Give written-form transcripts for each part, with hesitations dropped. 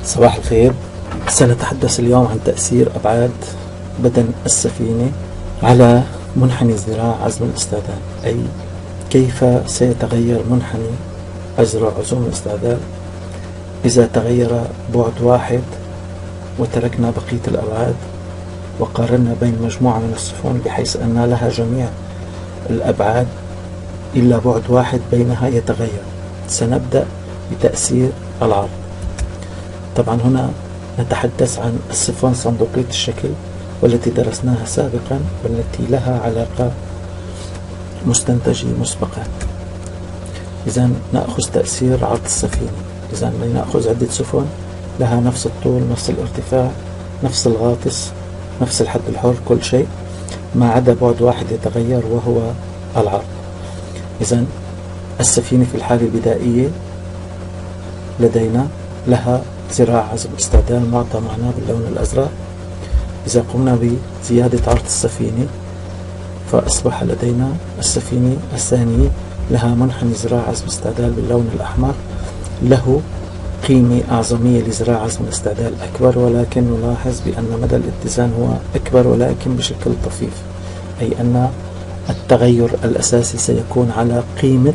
صباح الخير. سنتحدث اليوم عن تأثير أبعاد بدن السفينة على منحني ذراع عزم الاستعداد، أي كيف سيتغير منحني أذرع عزوم الاستعداد إذا تغير بعد واحد وتركنا بقية الأبعاد وقارنا بين مجموعة من السفن بحيث أن لها جميع الأبعاد إلا بعد واحد بينها يتغير. سنبدأ بتأثير العرض. طبعا هنا نتحدث عن السفن صندوقية الشكل والتي درسناها سابقا والتي لها علاقة مستنتجة مسبقا. إذا نأخذ تأثير عرض السفينة. إذا لنأخذ عدة سفن لها نفس الطول، نفس الارتفاع، نفس الغاطس، نفس الحد الحر، كل شيء ما عدا بعد واحد يتغير وهو العرض. إذا السفينة في الحالة البدائية لدينا لها ذراع عزم استعداد معطى معنا باللون الأزرق. إذا قمنا بزيادة عرض السفينة فأصبح لدينا السفينة الثانية لها منحني ذراع عزم استعداد باللون الأحمر، له قيمة أعظمية لذراع عزم الاستعداد أكبر، ولكن نلاحظ بأن مدى الاتزان هو أكبر ولكن بشكل طفيف، أي أن التغير الأساسي سيكون على قيمة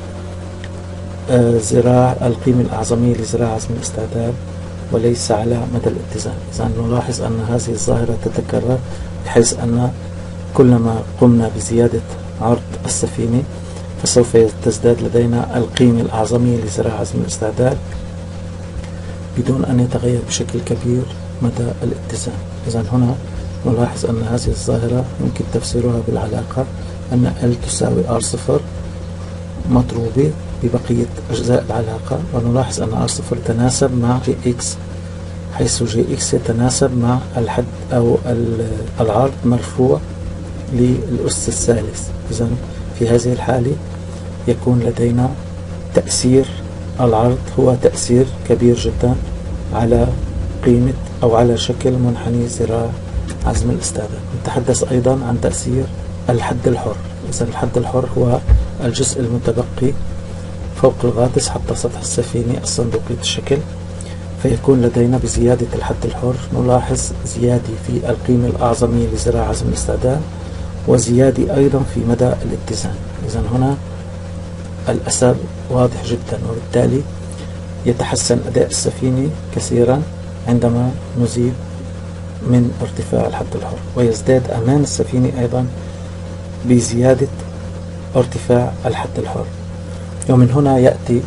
القيمة الأعظمية لذراع عزم الاستعداد وليس على مدى الاتزان. إذا نلاحظ أن هذه الظاهرة تتكرر بحيث أن كلما قمنا بزيادة عرض السفينة فسوف تزداد لدينا القيمة الأعظمية لذراع عزم الاستعداد بدون أن يتغير بشكل كبير مدى الاتزان. إذا هنا نلاحظ أن هذه الظاهرة يمكن تفسيرها بالعلاقة أن L تساوي R0 مضروبة ببقية أجزاء العلاقة، ونلاحظ أن R0 تناسب مع Gx، حيث Gx يتناسب مع الحد أو العرض مرفوع للأس الثالث. إذا في هذه الحالة يكون لدينا تأثير العرض هو تأثير كبير جدا على قيمة أو على شكل منحني ذراع عزم الاستعداد. نتحدث أيضا عن تأثير الحد الحر. إذا الحد الحر هو الجزء المتبقي فوق الغاطس حتى سطح السفينة الصندوقية الشكل، فيكون لدينا بزيادة الحد الحر نلاحظ زيادة في القيمة الأعظمية لذراع عزم الاستعداد وزيادة أيضا في مدى الاتزان. إذا هنا الأثر واضح جدا، وبالتالي يتحسن أداء السفينة كثيرا عندما نزيد من ارتفاع الحد الحر، ويزداد أمان السفينة أيضا بزيادة ارتفاع الحد الحر. ومن هنا يأتي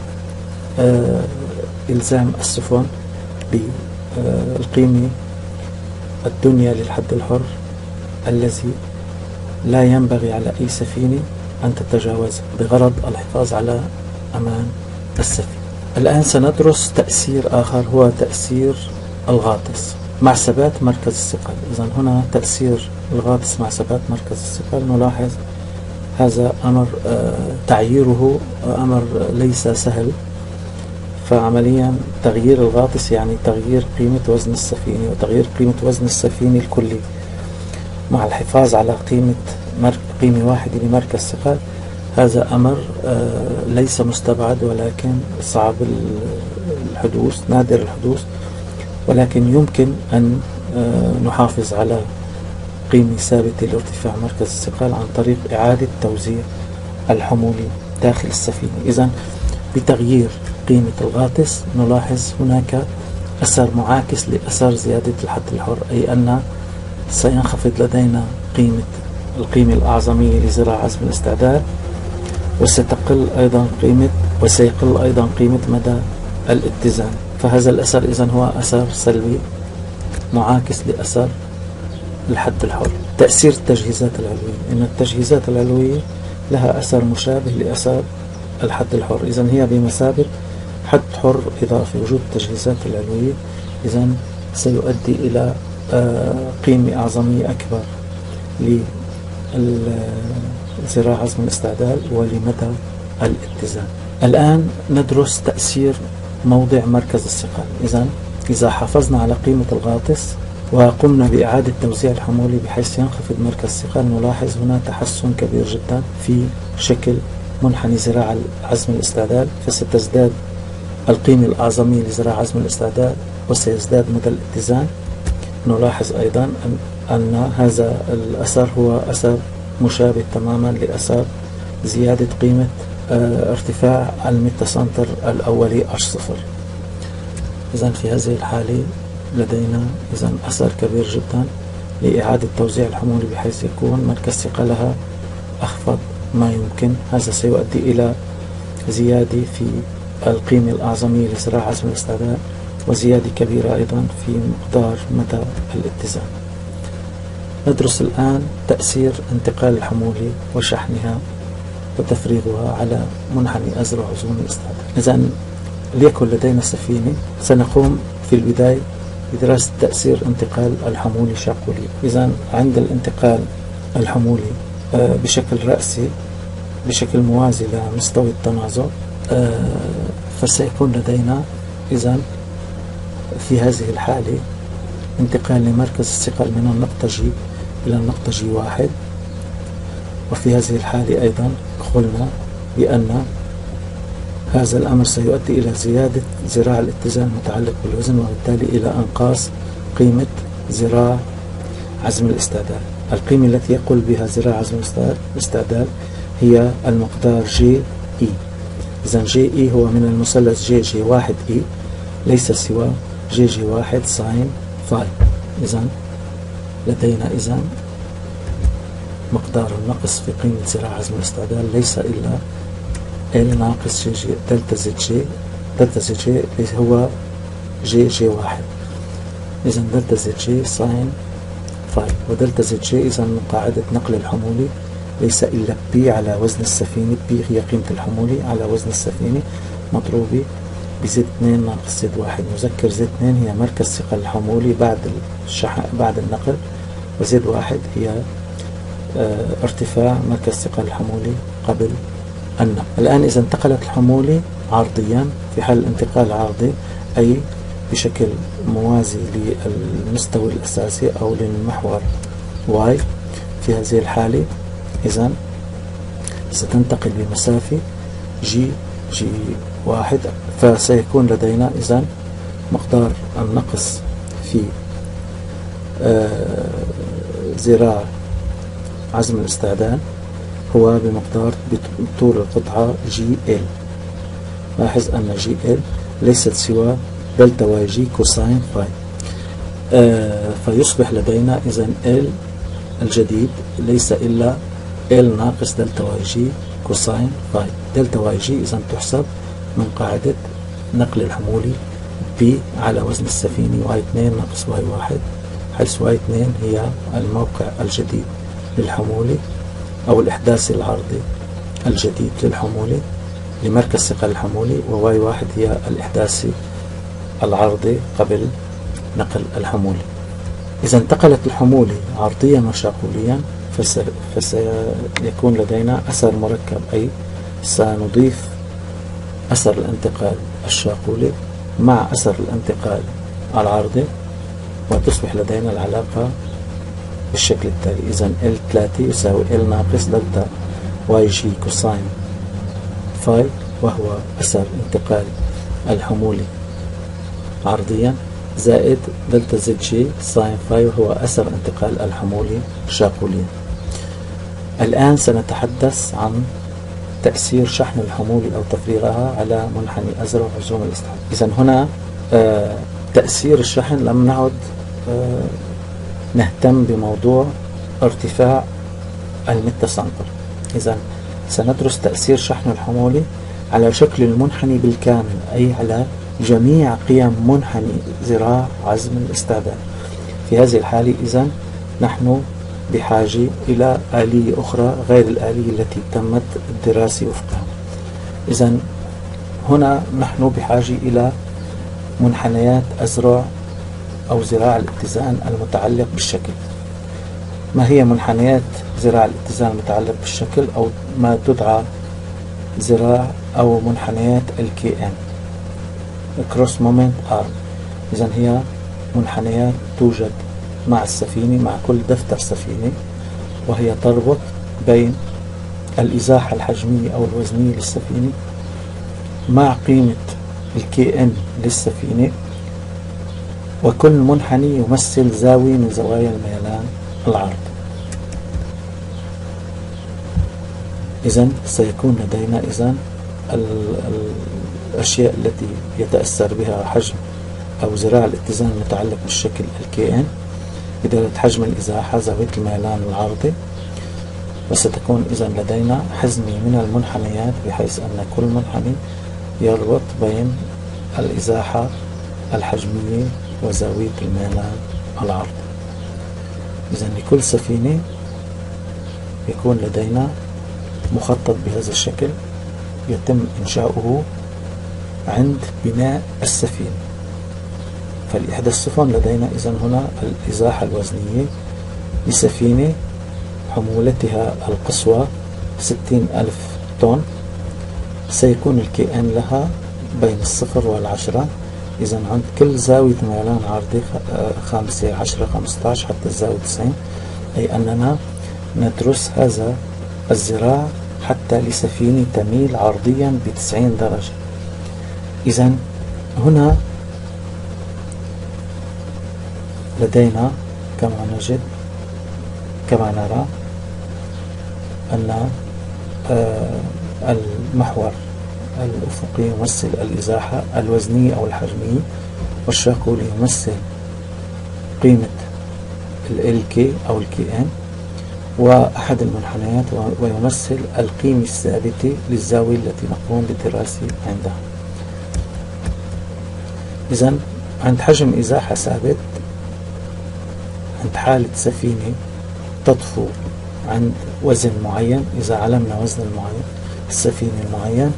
إلزام السفن بالقيمة الدنيا للحد الحر الذي لا ينبغي على أي سفينة أن تتجاوزه بغرض الحفاظ على أمان السفينة. الآن سندرس تأثير آخر هو تأثير الغاطس مع ثبات مركز الثقل. إذا هنا تأثير الغاطس مع ثبات مركز الثقل نلاحظ هذا أمر تعييره أمر ليس سهل، فعمليا تغيير الغاطس يعني تغيير قيمة وزن السفينة، وتغيير قيمة وزن السفينة الكلي مع الحفاظ على قيمة واحدة لمركز ثقل. هذا أمر ليس مستبعد ولكن صعب الحدوث، نادر الحدوث، ولكن يمكن أن نحافظ على قيمة ثابتة لارتفاع مركز الثقل عن طريق إعادة توزيع الحمولة داخل السفينة. إذن بتغيير قيمة الغاطس نلاحظ هناك أثر معاكس لأثر زيادة الحد الحر، أي أن سينخفض لدينا القيمة الأعظمية لذراع عزم الاستعداد وسيقل أيضا قيمة مدى الاتزان. فهذا الأثر إذن هو أثر سلبي معاكس لأثر الحد الحر. تأثير التجهيزات العلوية، إن التجهيزات العلوية لها أثر مشابه لأثر الحد الحر، إذن هي بمثابة حد حر إضافي. وجود التجهيزات العلوية إذن سيؤدي إلى قيمة أعظمية أكبر لذراع عزم الاستعداد ولمدى الاتزان. الآن ندرس تأثير موضع مركز الثقل. إذا حافظنا على قيمة الغاطس وقمنا بإعادة توزيع الحمولة بحيث ينخفض مركز الثقل نلاحظ هنا تحسن كبير جدا في شكل منحني ذراع عزم الاستعداد، فستزداد القيمة الأعظمية لذراع عزم الاستعداد وسيزداد مدى الاتزان. نلاحظ أيضا أن هذا الأثر هو أثر مشابه تماما لأثر زيادة قيمة ارتفاع الميتا سنتر الأولي H0. إذن في هذه الحالة لدينا أثر كبير جدا لإعادة توزيع الحمولة بحيث يكون مركز ثقلها أخفض ما يمكن. هذا سيؤدي إلى زيادة في القيمة الأعظمية لزراع عزم الاستعداد، وزيادة كبيرة أيضا في مقدار مدى الاتزان. ندرس الآن تأثير انتقال الحمولة وشحنها وتفريغها على منحني أزرع عزوم الاستعداد. إذن ليكن لدينا سفينة، سنقوم في البداية بدراسة تأثير انتقال الحمولة شاقولية. إذن عند الانتقال الحمولة بشكل رأسي بشكل موازي لمستوى التنازع، فسيكون لدينا إذن في هذه الحالة انتقال لمركز الثقل من النقطة G إلى النقطة G1. وفي هذه الحالة أيضا قلنا بأن هذا الأمر سيؤدي إلى زيادة ذراع الاتزان المتعلق بالوزن، وبالتالي إلى إنقاص قيمة ذراع عزم الاستعداد. القيمة التي يقول بها ذراع عزم الاستعداد هي المقدار جي إي. إذن جي إي هو من المثلث جي جي 1 إي، ليس سوى جي جي 1 ساين فاي. إذن لدينا مقدار النقص في قيمة ذراع عزم الاستعداد ليس إلا ال ناقص جي جي دلتا زد جي. دلتا زد جي هو جي جي 1. إذن دلتا زد جي ساين فاي، ودلتا زد جي إذن من قاعدة نقل الحمولة ليس إلا بي على وزن السفينة. بي هي قيمة الحمولة على وزن السفينة مضروبة بزد 2 ناقص زد 1. نذكر زد 2 هي مركز ثقل الحمولة بعد النقل، وزد 1 هي ارتفاع مركز ثقل الحمولة قبل النقل. الآن إذا انتقلت الحمولة عرضيا، في حال الانتقال عرضي أي بشكل موازي للمستوى الأساسي أو للمحور Y، في هذه الحالة إذن ستنتقل بمسافة جي 1، فسيكون لدينا إذن مقدار النقص في ذراع عزم الاستعداد هو بمقدار طول القطعة جي ال. لاحظ أن جي ال ليست سوى دلتا واي جي كوساين فاي، فيصبح لدينا إذن ال الجديد ليس إلا ال ناقص دلتا واي جي كوساين فاي. دلتا واي جي إذن تحسب من قاعدة نقل الحمولة بي على وزن السفينة واي 2 ناقص واي 1، حيث واي 2 هي الموقع الجديد للحمولة أو الإحداث العرضي الجديد للحمولة لمركز ثقل الحمولة، وواي 1 هي الإحداث العرضي قبل نقل الحمولة. إذا انتقلت الحمولة عرضيا وشاقوليا فسيكون لدينا أثر مركب، أي سنضيف أثر الانتقال الشاقولي مع أثر الانتقال العرضي، وتصبح لدينا العلاقة بالشكل التالي. إذن L3 يساوي L ناقص دلتا واي جي كوساين فاي، وهو أثر انتقال الحمولة عرضيا، زائد دلتا زد جي ساين فاي، وهو أثر انتقال الحمولة شاقوليا. الآن سنتحدث عن تأثير شحن الحمولة أو تفريغها على منحني أزرع عزوم الاستعداد. إذن هنا تأثير الشحن لم نعد نهتم بموضوع ارتفاع الميتا سنتر. إذن سندرس تأثير شحن الحمولة على شكل المنحني بالكامل، أي على جميع قيم منحني ذراع عزم الاستعداد. في هذه الحالة إذن نحن بحاجة إلى آلية أخرى غير الآلية التي تمت الدراسة وفقها. إذن هنا نحن بحاجة إلى منحنيات أزرع أو ذراع الاتزان المتعلق بالشكل. ما هي منحنيات ذراع الاتزان المتعلق بالشكل، أو ما تدعى ذراع أو منحنيات الكي ان كروس مومنت ارم؟ إذن هي منحنيات توجد مع السفينة، مع كل دفتر سفينة، وهي تربط بين الإزاحة الحجمية أو الوزنية للسفينة مع قيمة الكي ان للسفينة، وكل منحني يمثل زاوية من زوايا الميلان العرضي. إذن سيكون لدينا الأشياء التي يتأثر بها حجم أو ذراع الاتزان المتعلق بالشكل الكائن بدلالة حجم الإزاحة زاوية الميلان العرضي. وستكون إذن لدينا حزمة من المنحنيات بحيث أن كل منحني يربط بين الإزاحة الحجمية وزاوية الميلان العرضي. إذن لكل سفينة يكون لدينا مخطط بهذا الشكل يتم إنشاؤه عند بناء السفينة. فلإحدى السفن لدينا إذن هنا الإزاحة الوزنية لسفينة حمولتها القصوى 60,000 طن. سيكون الكائن لها بين 0 و10. إذن عند كل زاوية ميلان عرضي 5 10 15 حتى الزاوية 90، أي أننا ندرس هذا الذراع حتى لسفينة تميل عرضيا ب90 درجة. إذن هنا لدينا كما نرى أن المحور الأفقي يمثل الإزاحة الوزنية أو الحجمية، والشاقولي يمثل قيمة ال K أو الكيان، وأحد المنحنيات ويمثل القيمة الثابتة للزاوية التي نقوم بالدراسة عندها. إذن عند حجم إزاحة ثابت، عند حالة سفينة تطفو عند وزن معين، إذا علمنا وزن المعين السفينة المعين،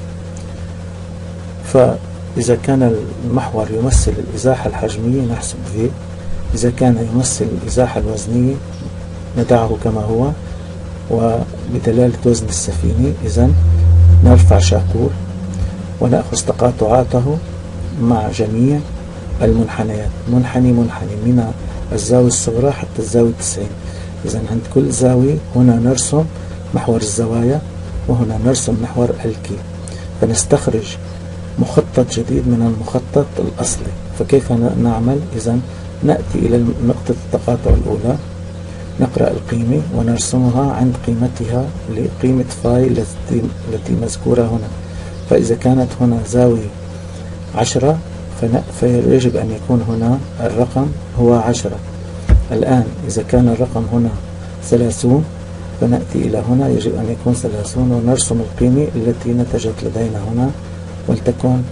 فإذا كان المحور يمثل الإزاحة الحجمية نحسب V، إذا كان يمثل الإزاحة الوزنية ندعه كما هو وبدلالة وزن السفينة. إذن نرفع شاكول ونأخذ تقاطعاته مع جميع المنحنيات، منحني من الزاوية الصغرى حتى الزاوية 90. إذن عند كل زاوية هنا نرسم محور الزوايا وهنا نرسم محور الكي، فنستخرج مخطط جديد من المخطط الأصلي. فكيف نعمل؟ إذن نأتي إلى نقطة التقاطع الأولى، نقرأ القيمة ونرسمها عند قيمتها لقيمة فاي التي مذكورة هنا. فإذا كانت هنا زاوية 10 فيجب أن يكون هنا الرقم هو 10. الآن إذا كان الرقم هنا 30 فنأتي إلى هنا يجب أن يكون 30 ونرسم القيمة التي نتجت لدينا هنا ولتكن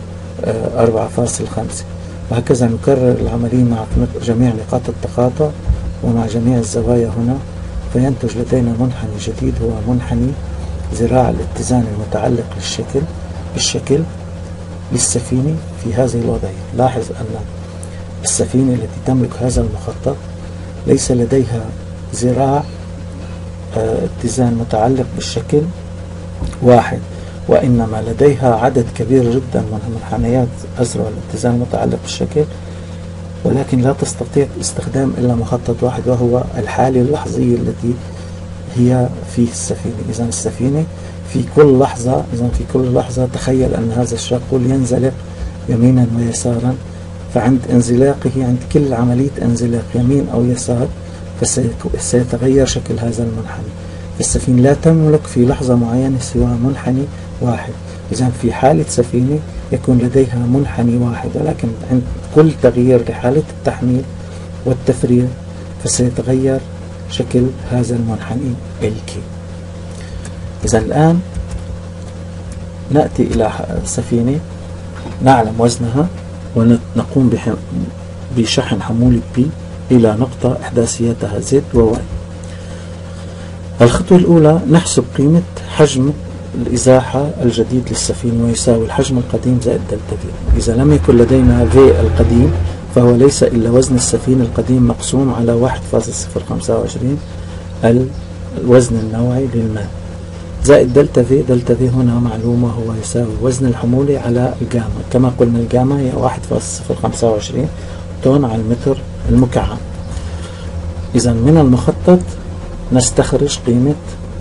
4.5. وهكذا نكرر العملية مع جميع نقاط التقاطع ومع جميع الزوايا هنا، فينتج لدينا منحني جديد هو منحني ذراع الاتزان المتعلق بالشكل للسفينة في هذه الوضعية. لاحظ أن السفينة التي تملك هذا المخطط ليس لديها ذراع اتزان متعلق بالشكل واحد، وإنما لديها عدد كبير جدا من منحنيات أذرع الاتزان المتعلق بالشكل، ولكن لا تستطيع استخدام إلا مخطط واحد وهو الحالة اللحظية التي هي في السفينة. إذن السفينة في كل لحظة تخيل أن هذا الشاقول ينزلق يمينا ويسارا، فعند انزلاقه عند كل عملية انزلاق يمين أو يسار فسيتغير شكل هذا المنحني. فالسفينة لا تملك في لحظة معينة سوى منحني واحد. إذن في حالة سفينة يكون لديها منحني واحد، ولكن عند كل تغيير لحالة التحميل والتفريغ فسيتغير شكل هذا المنحني الكي. إذن الآن نأتي إلى سفينة نعلم وزنها ونقوم بشحن حمولة P إلى نقطة إحداثياتها Z و Y. الخطوة الأولى نحسب قيمة حجم الإزاحة الجديد للسفينة ويساوي الحجم القديم زائد دلتا V. إذا لم يكن لدينا V القديم فهو ليس إلا وزن السفينة القديم مقسوم على 1.025 الوزن النوعي للماء زائد دلتا في. دلتا في هنا معلومة هو يساوي وزن الحمولة على الجاما، كما قلنا الجاما هي 1.025 طن على المتر المكعب. إذا من المخطط نستخرج قيمة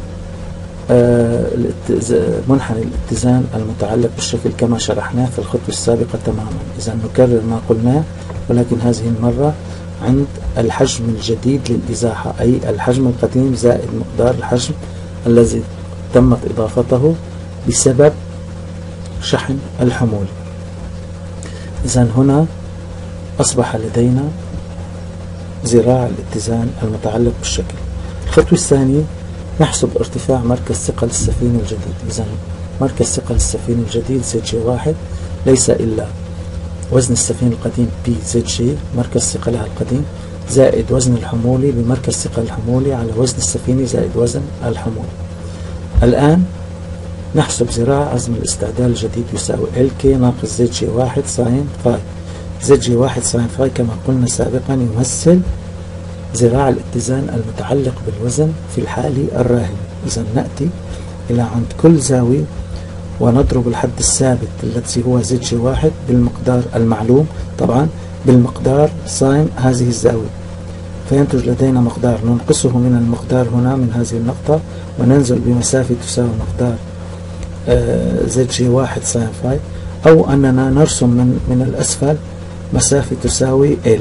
منحني الاتزان المتعلق بالشكل كما شرحناه في الخطوة السابقة تماما. إذا نكرر ما قلناه، ولكن هذه المرة عند الحجم الجديد للإزاحة، أي الحجم القديم زائد مقدار الحجم الذي تمت إضافته بسبب شحن الحمول. إذن هنا أصبح لدينا ذراع الاتزان المتعلق بالشكل. الخطوة الثانية نحسب ارتفاع مركز ثقل السفينة الجديد. إذن مركز ثقل السفينة الجديد ZG1 ليس إلا وزن السفينة القديم PZG مركز ثقلها القديم زائد وزن الحمولي بمركز ثقل الحمولي على وزن السفينة زائد وزن الحمولي. الآن نحسب ذراع عزم الاستعدال الجديد يساوي LK ناقص ZG1 ساين فاي. ZG1 ساين فاي كما قلنا سابقا يمثل ذراع الاتزان المتعلق بالوزن في الحالة الراهنة. إذا نأتي إلى عند كل زاوية ونضرب الحد الثابت الذي هو ZG1 بالمقدار المعلوم طبعا بالمقدار ساين هذه الزاوية، فينتج لدينا مقدار ننقصه من المقدار هنا من هذه النقطة وننزل بمسافة تساوي مقدار ZG1 ساين فاي، أو أننا نرسم من الأسفل مسافة تساوي L.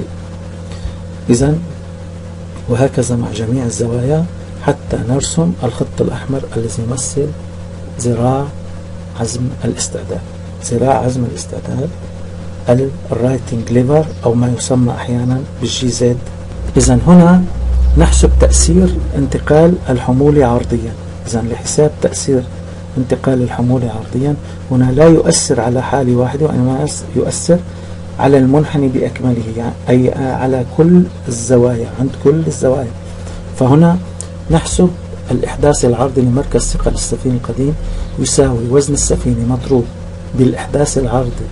إذن وهكذا مع جميع الزوايا حتى نرسم الخط الأحمر الذي يمثل ذراع عزم الاستعداد. ذراع عزم الاستعداد الرايتنج ليفر أو ما يسمى أحيانا بالجي زد. إذن هنا نحسب تأثير انتقال الحمولي عرضيا. إذن لحساب تأثير انتقال الحمولي عرضيا هنا لا يؤثر على حالة واحدة وإنما يؤثر على المنحني بأكمله، يعني أي على كل الزوايا عند كل الزوايا. فهنا نحسب الإحداث العرضي لمركز ثقل السفينة القديم يساوي وزن السفينة مضروب بالإحداث العرضي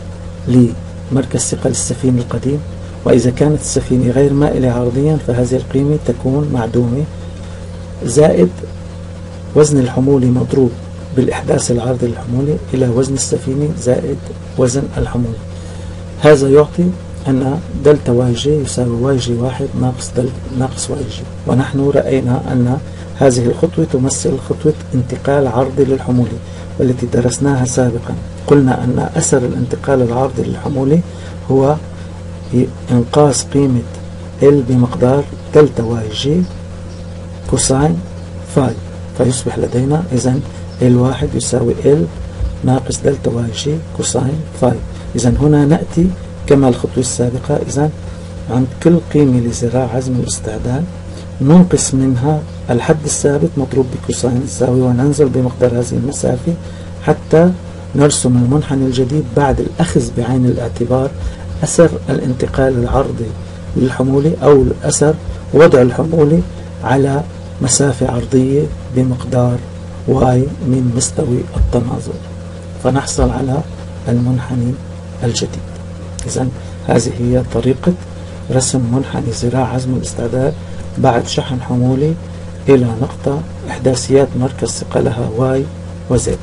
لمركز ثقل السفينة القديم، وإذا كانت السفينة غير مائلة عرضيا فهذه القيمة تكون معدومة، زائد وزن الحمولي مضروب بالإحداث العرضي للحمولي إلى وزن السفينة زائد وزن الحمولي. هذا يعطي أن دلتا واي جي يساوي واي جي واحد ناقص واي جي. ونحن رأينا أن هذه الخطوة تمثل خطوة انتقال عرضي للحمولي والتي درسناها سابقا. قلنا أن أثر الانتقال العرضي للحمولي هو إنقاص قيمة L بمقدار دلتا واي جي كوساين فاي، فيصبح لدينا إذن L1 يساوي L ناقص دلتا واي جي كوساين فاي. إذن هنا نأتي كما الخطوة السابقة، إذن عند كل قيمة لذراع عزم الاستعداد ننقص منها الحد الثابت مضروب بكوساين الزاوية وننزل بمقدار هذه المسافة حتى نرسم المنحنى الجديد بعد الأخذ بعين الاعتبار أثر الانتقال العرضي للحمولي أو أثر وضع الحمولي على مسافة عرضية بمقدار واي من مستوى التناظر، فنحصل على المنحنى الجديد. إذن هذه هي طريقة رسم منحنى ذراع عزم الاستعداد بعد شحن حمولي إلى نقطة إحداثيات مركز ثقلها واي وزد.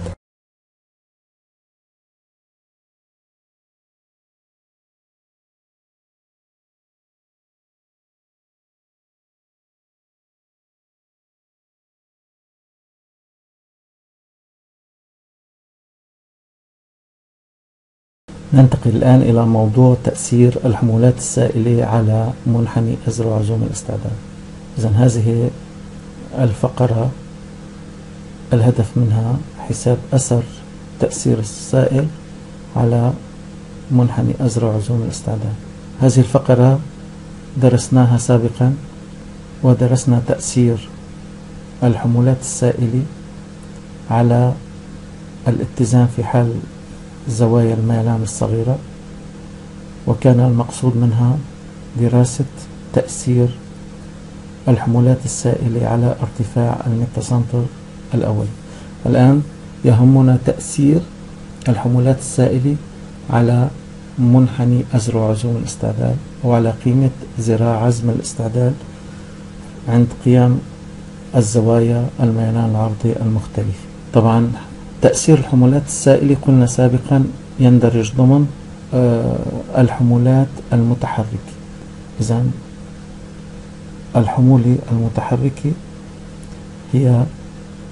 ننتقل الآن إلى موضوع تأثير الحمولات السائلة على منحنى أذرع عزوم الاستعداد. إذن هذه الفقرة الهدف منها حساب أثر تأثير السائل على منحنى أذرع عزوم الاستعداد. هذه الفقرة درسناها سابقا ودرسنا تأثير الحمولات السائلة على الاتزان في حال زوايا الميلان الصغيرة، وكان المقصود منها دراسة تأثير الحمولات السائلة على ارتفاع الميتاسنتر الأول. الآن يهمنا تأثير الحمولات السائلة على منحنى أذرع عزوم الاستعداد وعلى قيمة ذراع عزم الاستعداد عند قيام الزوايا الميلان العرضي المختلفة. طبعا تأثير الحمولات السائلة قلنا سابقا يندرج ضمن الحمولات المتحركة. إذن الحمولة المتحركة هي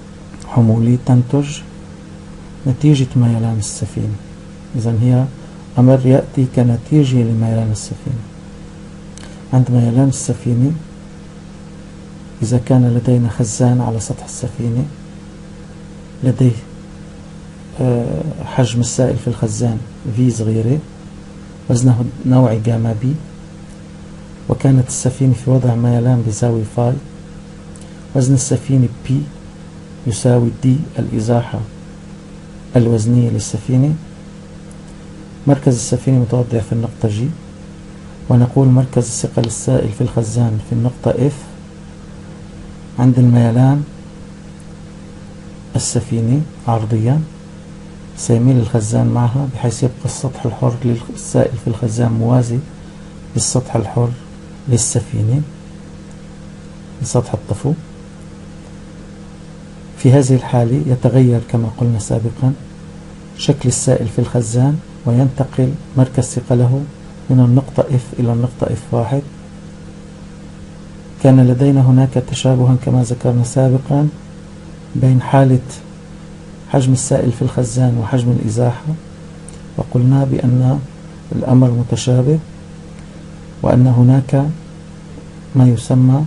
حمولة تنتج نتيجة ميلان السفينة. إذن هي أمر يأتي كنتيجة لميلان السفينة. عند ميلان السفينة إذا كان لدينا خزان على سطح السفينة لديه حجم السائل في الخزان في صغيرة وزنه نوعي جاما بي، وكانت السفينة في وضع ميلان بزاوية فاي، وزن السفينة بي يساوي دي الإزاحة الوزنية للسفينة. مركز السفينة متوضع في النقطة جي، ونقول مركز الثقل السائل في الخزان في النقطة F. عند الميلان السفينة عرضيا سيميل الخزان معها بحيث يبقى السطح الحر للسائل في الخزان موازي للسطح الحر للسفينة لسطح الطفو. في هذه الحالة يتغير كما قلنا سابقا شكل السائل في الخزان، وينتقل مركز ثقله من النقطة F إلى النقطة F1. كان لدينا هناك تشابها كما ذكرنا سابقا بين حالة حجم السائل في الخزان وحجم الإزاحة، وقلنا بأن الأمر متشابه، وأن هناك ما يسمى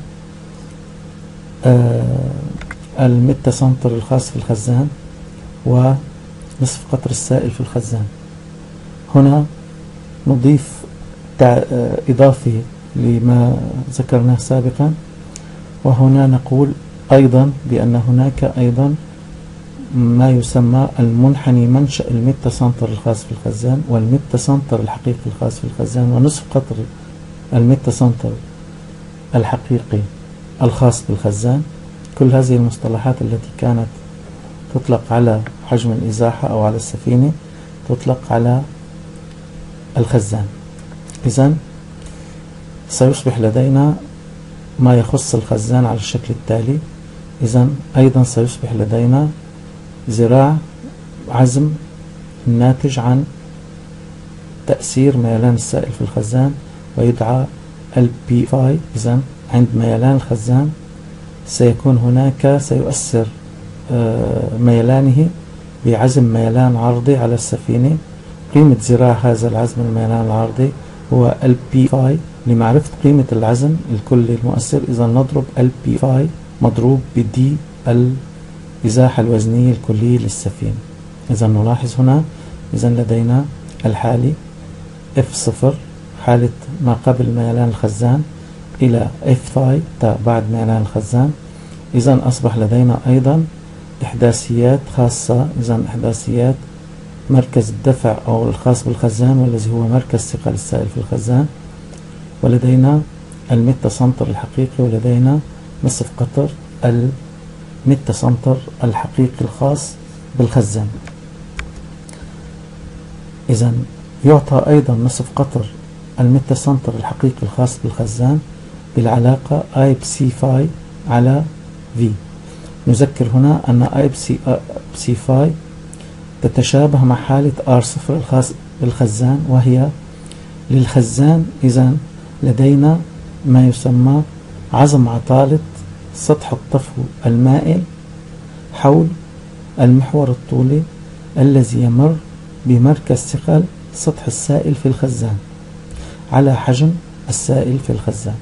المتر سنتر الخاص في الخزان ونصف قطر السائل في الخزان. هنا نضيف إضافة لما ذكرناه سابقا، وهنا نقول أيضا بأن هناك أيضا ما يسمى المنحني منشأ المتر سنتر الخاص في الخزان والمتر سنتر الحقيقي الخاص في الخزان ونصف قطر المتر سنتر الحقيقي الخاص بالخزان. كل هذه المصطلحات التي كانت تطلق على حجم الإزاحة أو على السفينة تطلق على الخزان. إذن سيصبح لدينا ما يخص الخزان على الشكل التالي. إذن أيضا سيصبح لدينا ذراع عزم الناتج عن تأثير ميلان السائل في الخزان ويدعى LP5. إذن عند ميلان الخزان سيكون هناك سيؤثر ميلانه بعزم ميلان عرضي على السفينة. قيمة ذراع هذا العزم الميلان العرضي هو LP5. لمعرفة قيمة العزم الكلي المؤثر إذا نضرب LP5 مضروب بدي الإزاحة الوزنية الكلية للسفينة. إذا نلاحظ هنا إذا لدينا الحالة F0 حالة ما قبل ميلان الخزان إلى F5 بعد ميلان الخزان. إذا أصبح لدينا أيضا إحداثيات خاصة. إذا إحداثيات مركز الدفع أو الخاص بالخزان والذي هو مركز ثقل السائل في الخزان، ولدينا المتر سنتر الحقيقي، ولدينا نصف قطر المتر سنتر الحقيقي الخاص بالخزان. إذا يعطى أيضا نصف قطر المتر سنتر الحقيقي الخاص بالخزان بالعلاقة I بC5 على V. نذكر هنا أن I بC5 تتشابه مع حالة R0 الخاص بالخزان، وهي للخزان إذا لدينا ما يسمى عزم عطالة سطح الطفو المائل حول المحور الطولي الذي يمر بمركز ثقل سطح السائل في الخزان على حجم السائل في الخزان.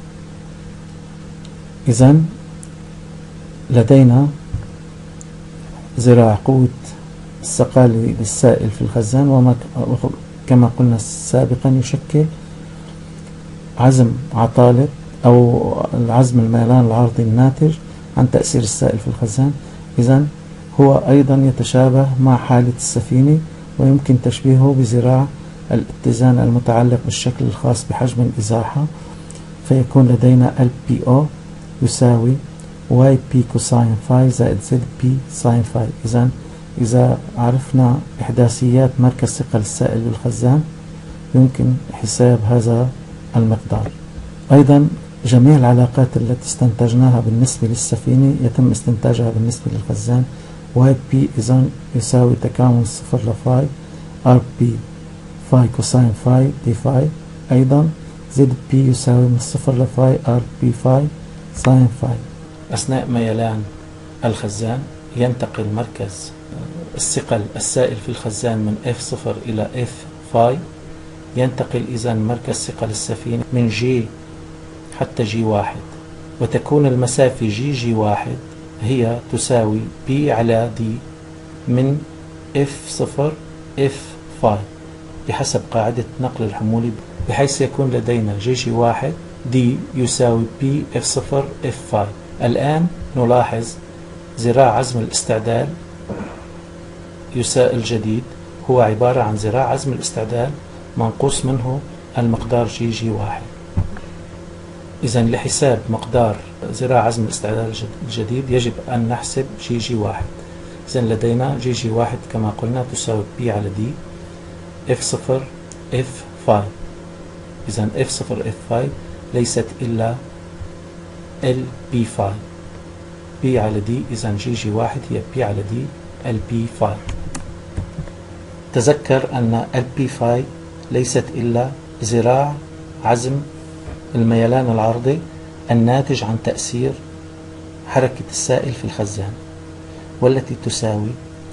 إذن لدينا ذراع قوة الثقل للسائل في الخزان، وكما قلنا سابقا يشكل عزم عطالة أو العزم الميلان العرضي الناتج عن تأثير السائل في الخزان. إذن هو أيضا يتشابه مع حالة السفينة، ويمكن تشبيهه بذراع الاتزان المتعلق بالشكل الخاص بحجم الإزاحة، فيكون لدينا LPO يساوي YP كوساين فاي زائد ZP ساين فاي. إذا عرفنا إحداثيات مركز ثقل السائل بالخزان يمكن حساب هذا المقدار. أيضا جميع العلاقات التي استنتجناها بالنسبة للسفينة يتم استنتاجها بالنسبة للخزان. YP إذن يساوي تكامل صفر لفاي RP فاي كوساين فاي دي فاي. أيضا ZP يساوي من صفر لفاي RP فاي ساين فاي. أثناء ميلان الخزان ينتقل مركز الثقل السائل في الخزان من F0 إلى F5 فاي، ينتقل إذن مركز ثقل السفينة من جي حتى جي واحد، وتكون المسافة جي واحد هي تساوي بي على دي من اف صفر اف فاي بحسب قاعدة نقل الحمولي، بحيث يكون لدينا جي واحد دي يساوي بي اف صفر اف فاي. الآن نلاحظ ذراع عزم الاستعدال الجديد هو عبارة عن ذراع عزم الاستعدال منقوص منه المقدار جي واحد. إذن لحساب مقدار ذراع عزم الاستعدال الجديد يجب أن نحسب جي واحد. إذن لدينا جي واحد كما قلنا تساوي بي على دي اف صفر اف فاي. إذن اف صفر اف فاي ليست إلا ال بي فاي، بي على دي. إذن جي واحد هي بي على دي ال بي فاي. تذكر أن ال بي فاي ليست إلا ذراع عزم الميلان العرضي الناتج عن تأثير حركة السائل في الخزان، والتي تساوي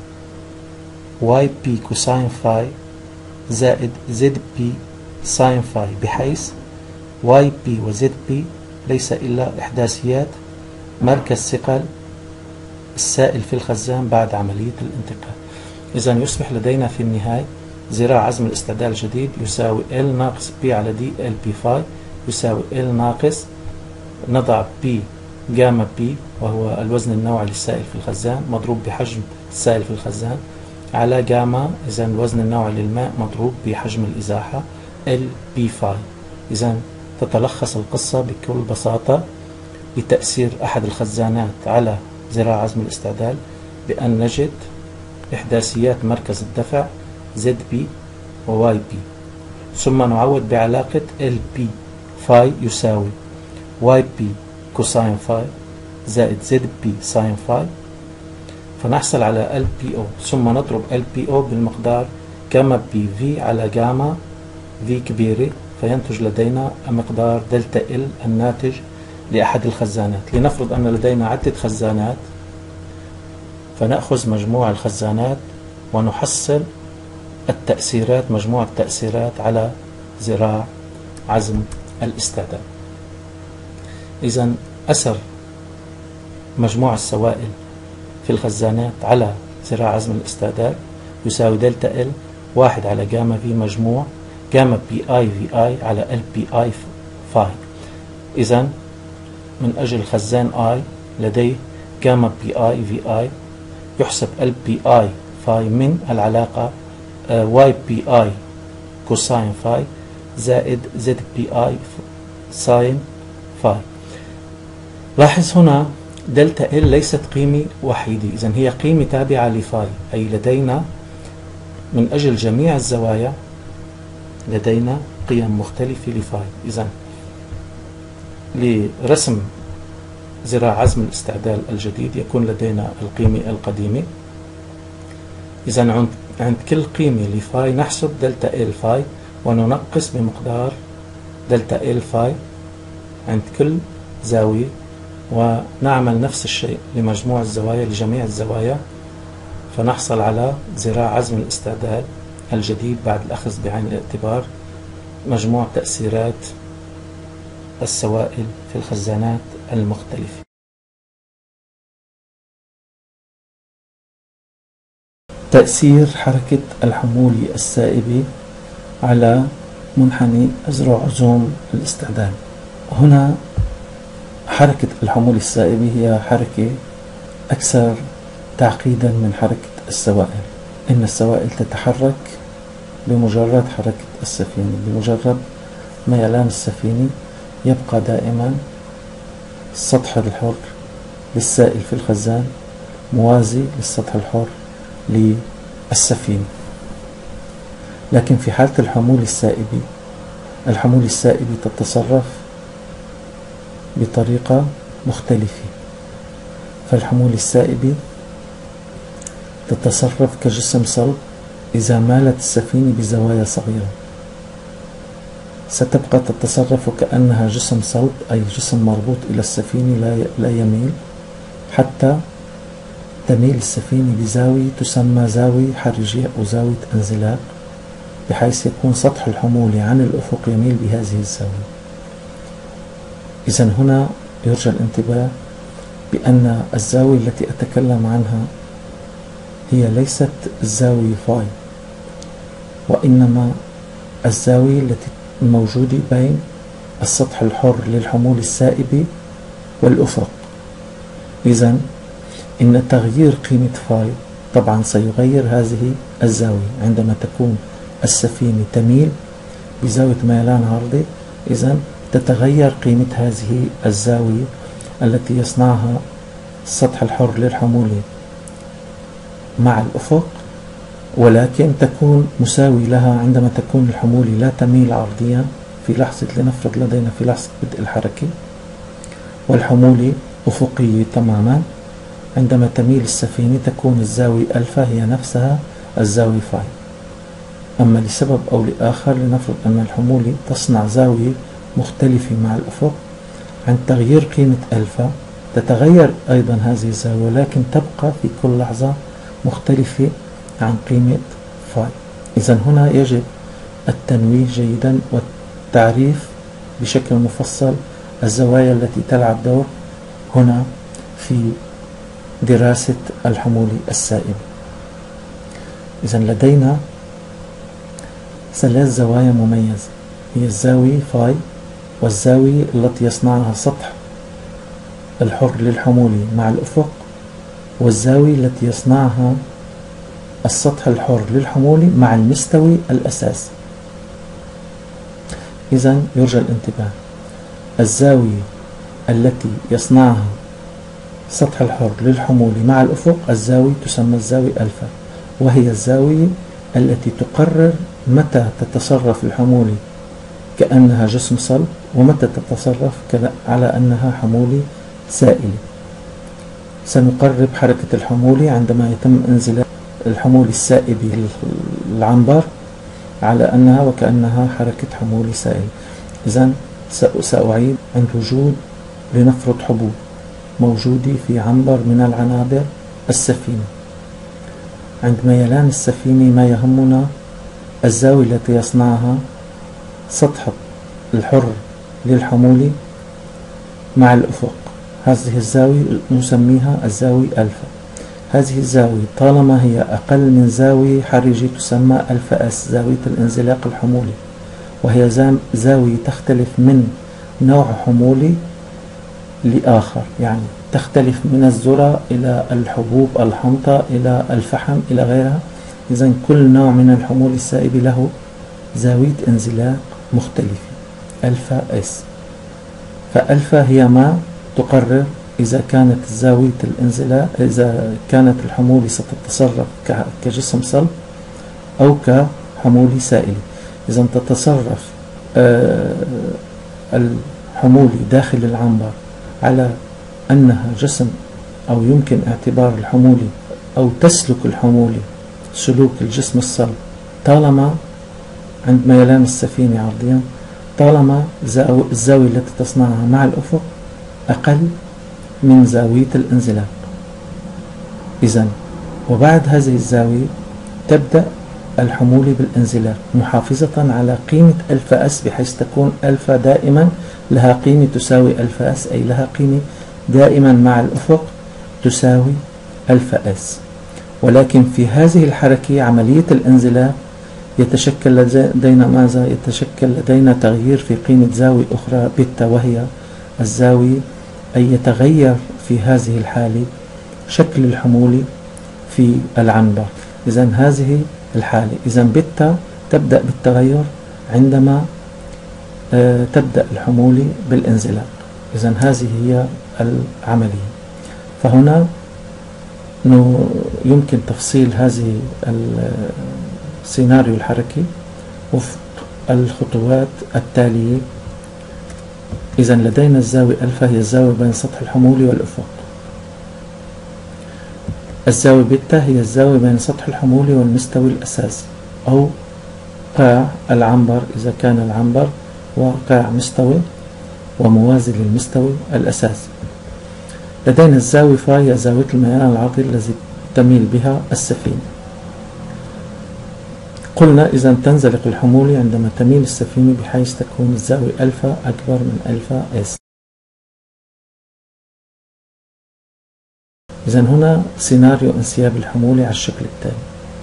واي بي كوساين فاي زائد زد بي ساين فاي، بحيث واي بي وزد بي ليس إلا إحداثيات مركز ثقل السائل في الخزان بعد عملية الانتقال. إذن يصبح لدينا في النهاية ذراع عزم الاستعدال الجديد يساوي ال ناقص بي على دي ال بي فاي يساوي ال ناقص، نضع بي جاما بي وهو الوزن النوعي للسائل في الخزان مضروب بحجم السائل في الخزان على جاما إذن الوزن النوعي للماء مضروب بحجم الإزاحة ال بي فاي. إذن تتلخص القصة بكل بساطة بتأثير أحد الخزانات على ذراع عزم الاستعدال بأن نجد إحداثيات مركز الدفع زد بي وواي بي، ثم نعوض بعلاقة ال بي فاي يساوي واي بي كوساين فاي زائد زد بي ساين فاي، فنحصل على ال بي او، ثم نضرب ال بي او بالمقدار جاما بي في على جاما في كبيرة، فينتج لدينا مقدار دلتا ال الناتج لأحد الخزانات. لنفرض أن لدينا عدة خزانات، فنأخذ مجموع الخزانات ونحصل التأثيرات، مجموع التأثيرات على ذراع عزم الاستعدال. إذن أثر مجموع السوائل في الخزانات على ذراع عزم الاستعدال يساوي دلتا ال واحد على جاما في مجموع جاما بي اي في اي على ال بي اي فاي. إذن من أجل الخزان اي لديه جاما بي اي في اي يحسب ال بي اي فاي من العلاقة واي بي اي كوساين فاي زائد زد بي اي ساين فاي. لاحظ هنا دلتا ال ليست قيمة وحيدة، إذن هي قيمة تابعة لفاي، أي لدينا من أجل جميع الزوايا لدينا قيم مختلفة لفاي. إذن لرسم ذراع عزم الاستعدال الجديد يكون لدينا القيمة القديمة. إذن عند كل قيمة لفاي نحسب دلتا ال فاي وننقص بمقدار دلتا ال فاي عند كل زاوية، ونعمل نفس الشيء لمجموع الزوايا لجميع الزوايا، فنحصل على ذراع عزم الاستعدال الجديد بعد الأخذ بعين الاعتبار مجموع تأثيرات السوائل في الخزانات المختلفة. تأثير حركة الحمولة السائبة على منحني أذرع عزوم الاستعدال. هنا حركة الحمولة السائبة هي حركة أكثر تعقيدا من حركة السوائل. إن السوائل تتحرك بمجرد حركة السفينة، بمجرد ميلان السفينة يبقى دائما السطح الحر للسائل في الخزان موازي للسطح الحر للسفينة. لكن في حالة الحمولة السائبة، الحمولة السائبة تتصرف بطريقة مختلفة. فالحمولة السائبة تتصرف كجسم صلب إذا مالت السفينة بزوايا صغيرة، ستبقى تتصرف كأنها جسم صلب، أي جسم مربوط إلى السفينة لا يميل حتى تميل السفينة بزاوية تسمى زاوية حرجية أو زاوية انزلاق، بحيث يكون سطح الحمولة عن الأفق يميل بهذه الزاوية. إذن هنا يرجى الانتباه بأن الزاوية التي أتكلم عنها هي ليست الزاوية فاي، وإنما الزاوية التي الموجودة بين السطح الحر للحمول السائبة والأفق. إذن إن تغيير قيمة فاي طبعا سيغير هذه الزاوية عندما تكون السفينة تميل بزاوية ميلان عرضي. إذن تتغير قيمة هذه الزاوية التي يصنعها السطح الحر للحمولة مع الأفق، ولكن تكون مساوي لها عندما تكون الحمولة لا تميل عرضيا في لحظة، لنفرض لدينا في لحظة بدء الحركة والحمولة أفقية تماما، عندما تميل السفينة تكون الزاوية ألفا هي نفسها الزاوية فاي. أما لسبب أو لآخر لنفرض أن الحمولة تصنع زاوية مختلفة مع الأفق، عند تغيير قيمة ألفا تتغير أيضا هذه الزاوية، ولكن تبقى في كل لحظة مختلفة عن قيمة فاي. إذن هنا يجب التنويه جيدا والتعريف بشكل مفصل الزوايا التي تلعب دور هنا في دراسة الحمولة السائبة. إذن لدينا 3 زوايا مميزة، هي الزاوية فاي، والزاوية التي يصنعها سطح الحر للحمولة مع الأفق، والزاوية التي يصنعها السطح الحر للحمولة مع المستوي الأساسي. إذن يرجى الانتباه، الزاوية التي يصنعها سطح الحر للحمولة مع الأفق الزاوية تسمى الزاوية ألفا، وهي الزاوية التي تقرر متى تتصرف الحمولة كأنها جسم صلب ومتى تتصرف على أنها حمولة سائلة. سنقرب حركة الحمولة عندما يتم انزلاق الحمولة السائبة للعنبر على أنها وكأنها حركة حمولة سائلة. إذن سأعيد عند وجود لنفرض حبوب موجودة في عنبر من العنابر السفينة، عند ميلان السفينة ما يهمنا الزاوية التي يصنعها سطح الحر للحمولة مع الأفق، هذه الزاوية نسميها الزاوية ألفا. هذه الزاوية طالما هي أقل من زاوية حرجة تسمى ألفا أس، زاوية الانزلاق الحمولي، وهي زاوية تختلف من نوع حمولي لآخر، يعني تختلف من الذرة إلى الحبوب الحمضة إلى الفحم إلى غيرها. إذن كل نوع من الحمول السائبة له زاوية انزلاق مختلفة ألفا اس. فألفا هي ما تقرر إذا كانت زاوية الانزلاق، إذا كانت الحمولة ستتصرف كجسم صلب أو كحمولة سائلة. إذا تتصرف الحمولة داخل العنبر على أنها جسم، أو يمكن اعتبار الحمولة أو تسلك الحمولة سلوك الجسم الصلب طالما عند ميلان السفينة عرضيا، طالما الزاوية التي تصنعها مع الأفق أقل من زاوية الانزلاق. إذن وبعد هذه الزاوية تبدأ الحمولة بالانزلاق محافظة على قيمة ألفا أس، بحيث تكون ألفا دائما لها قيمة تساوي ألفا أس، أي لها قيمة دائما مع الأفق تساوي ألفا أس. ولكن في هذه الحركة عملية الانزلاق يتشكل لدينا ماذا؟ يتشكل لدينا تغيير في قيمة زاوية أخرى بيتا، وهي الزاوية، أي يتغير في هذه الحالة شكل الحمولة في العنبر. إذن هذه الحالة، إذن بيتا تبدأ بالتغير عندما تبدأ الحمولة بالانزلاق. إذن هذه هي العملية. فهنا يمكن تفصيل هذه السيناريو الحركي وفق الخطوات التالية. إذن لدينا الزاوية ألفا هي الزاوية بين سطح الحمولة والأفق. الزاوية بيتا هي الزاوية بين سطح الحمولة والمستوي الأساسي أو قاع العنبر، إذا كان العنبر وقاع مستوي وموازي للمستوي الأساسي. لدينا الزاوية فا هي زاوية الميلان العرضي الذي تميل بها السفينة. قلنا إذا تنزلق الحمولة عندما تميل السفينة بحيث تكون الزاوية ألفا أكبر من ألفا اس. إذا هنا سيناريو انسياب الحمولة على الشكل التالي.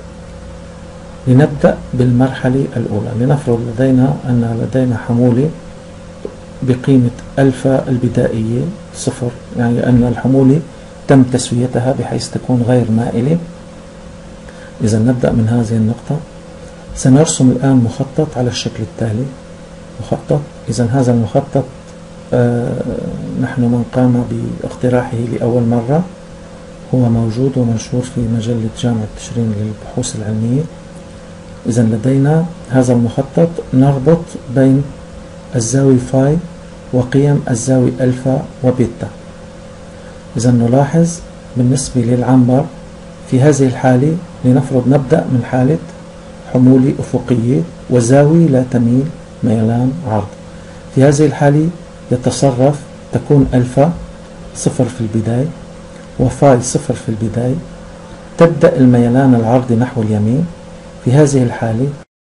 لنبدأ بالمرحلة الأولى. لنفرض لدينا حمولة بقيمة ألفا البدائية صفر، يعني أن الحمولة تم تسويتها بحيث تكون غير مائلة. إذا نبدأ من هذه النقطة. سنرسم الآن مخطط على الشكل التالي. مخطط. إذا هذا المخطط نحن من قام باقتراحه لأول مرة، هو موجود ومنشور في مجلة جامعة تشرين للبحوث العلمية. إذا لدينا هذا المخطط نربط بين الزاوية فاي وقيم الزاوية ألفا وبيتا. إذا نلاحظ بالنسبة للعنبر في هذه الحالة، لنفرض نبدأ من حالة حمولة أفقية وزاوية لا تميل ميلان عرض. في هذه الحالة يتصرف، تكون ألفا صفر في البداية وفاي صفر في البداية، تبدأ الميلان العرضي نحو اليمين. في هذه الحالة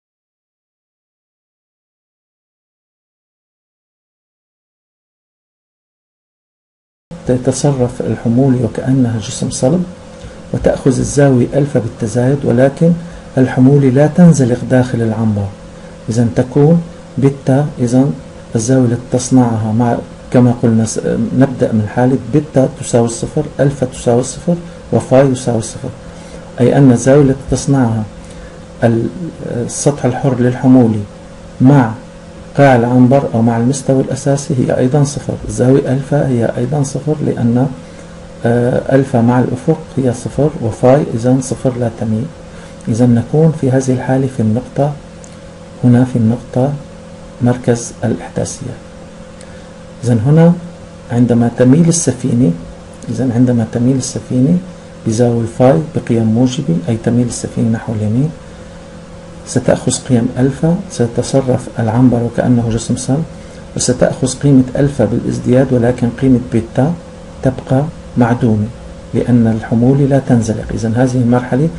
تتصرف الحمولة وكأنها جسم صلب، وتأخذ الزاوية ألفا بالتزايد، ولكن الحمولة لا تنزلق داخل العنبر. إذا تكون بيتا، إذا الزاوية التي تصنعها مع كما قلنا نبدأ من حالة بيتا تساوي الصفر، ألفا تساوي الصفر، وفاي يساوي الصفر، أي أن الزاوية التي تصنعها السطح الحر للحمولة مع قاع العنبر أو مع المستوى الأساسي هي أيضا صفر. الزاوية ألفا هي أيضا صفر، لأن ألفا مع الأفق هي صفر، وفاي إذا صفر لا تميل. إذا نكون في هذه الحالة في النقطة هنا، في النقطة مركز الإحداثية. إذا هنا عندما تميل السفينة، عندما تميل السفينة بزاوية فاي بقيم موجبة، أي تميل السفينة نحو اليمين، ستأخذ قيم ألفا، سيتصرف العنبر وكأنه جسم صلب، وستأخذ قيمة ألفا بالازدياد، ولكن قيمة بيتا تبقى معدومة لأن الحمولة لا تنزلق. إذا هذه المرحلة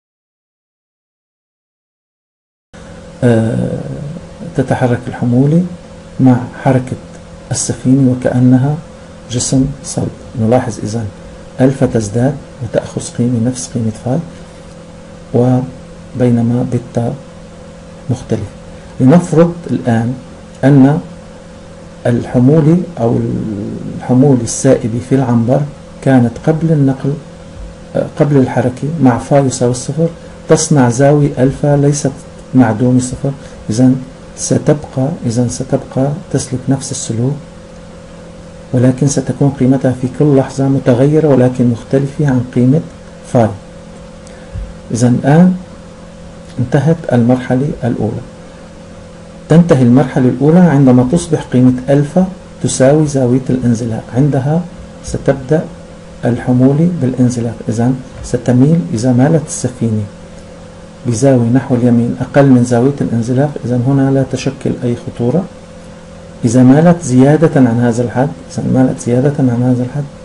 تتحرك الحمولة مع حركة السفينة وكأنها جسم صلب. نلاحظ إذا ألفا تزداد وتأخذ قيمة نفس قيمة فاي، وبينما بيتا مختلف. لنفرض الآن أن الحمولة أو الحمولة السائبة في العنبر كانت قبل النقل، قبل الحركة مع فاي يساوي الصفر، تصنع زاوية ألفا ليست معدومة صفر. إذا ستبقى تسلك نفس السلوك، ولكن ستكون قيمتها في كل لحظة متغيرة ولكن مختلفة عن قيمة فاي. إذا الآن انتهت المرحلة الأولى. تنتهي المرحلة الأولى عندما تصبح قيمة ألفا تساوي زاوية الانزلاق. عندها ستبدأ الحمولة بالانزلاق. إذا ستميل، إذا مالت السفينة بزاوية نحو اليمين أقل من زاوية الانزلاق، إذا هنا لا تشكل أي خطورة. إذا مالت زيادة عن هذا الحد،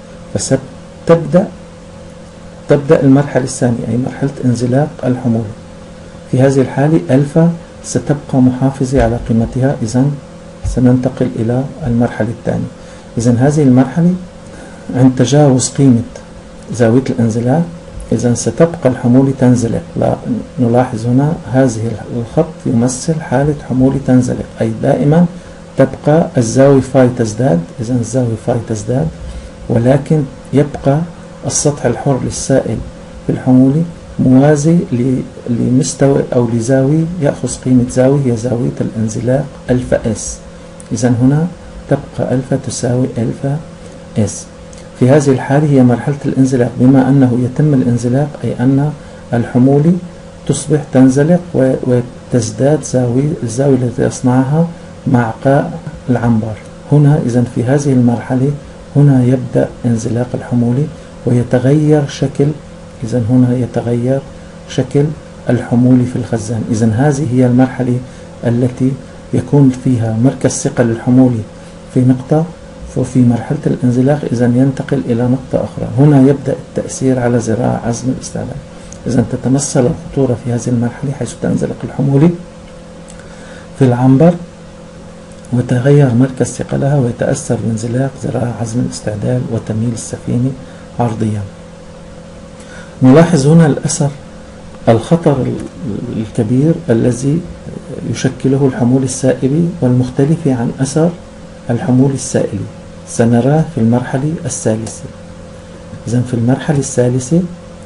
تبدأ المرحلة الثانية، أي مرحلة انزلاق الحمولة. في هذه الحالة ألفا ستبقى محافظة على قيمتها. إذا سننتقل إلى المرحلة الثانية. إذا هذه المرحلة عند تجاوز قيمة زاوية الانزلاق، إذا ستبقى الحمولة تنزلق. نلاحظ هنا هذه الخط يمثل حالة حمولة تنزلق، أي دائما تبقى الزاوية فاي تزداد. إذا الزاوية فاي تزداد، ولكن يبقى السطح الحر للسائل في الحمولة موازي لمستوى أو لزاوية يأخذ قيمة زاوية هي زاوية الانزلاق ألفا اس. إذا هنا تبقى ألفا تساوي ألفا اس. في هذه الحالة هي مرحلة الانزلاق، بما أنه يتم الانزلاق أي أن الحمولة تصبح تنزلق وتزداد الزاوية التي يصنعها مع قاع العنبر. هنا إذا في هذه المرحلة هنا يبدأ انزلاق الحمولة ويتغير شكل. إذا هنا يتغير شكل الحمولة في الخزان. إذا هذه هي المرحلة التي يكون فيها مركز ثقل الحمولة في نقطة، وفي مرحلة الانزلاق إذا ينتقل إلى نقطة أخرى. هنا يبدأ التأثير على ذراع عزم الاستعلاء. إذا تتمثل الخطورة في هذه المرحلة حيث تنزلق الحمولة في العنبر وتغير مركز ثقلها ويتأثر بانزلاق ذراع عزم الاستعدال وتميل السفينة عرضيا. نلاحظ هنا الأثر الخطر الكبير الذي يشكله الحمول السائبي والمختلف عن أثر الحمول السائلي، سنراه في المرحلة الثالثة. إذن في المرحلة الثالثة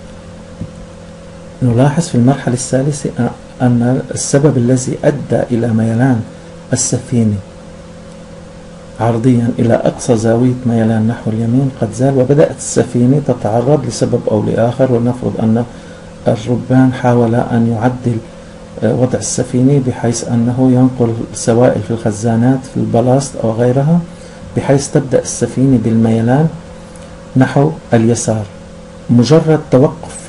نلاحظ في المرحلة الثالثة أن السبب الذي أدى إلى ميلان السفينة عرضيا إلى أقصى زاوية ميلان نحو اليمين قد زال، وبدأت السفينة تتعرض لسبب أو لآخر، ونفرض أن الربان حاول أن يعدل وضع السفينة بحيث أنه ينقل سوائل في الخزانات في البلاست أو غيرها، بحيث تبدأ السفينة بالميلان نحو اليسار. مجرد توقف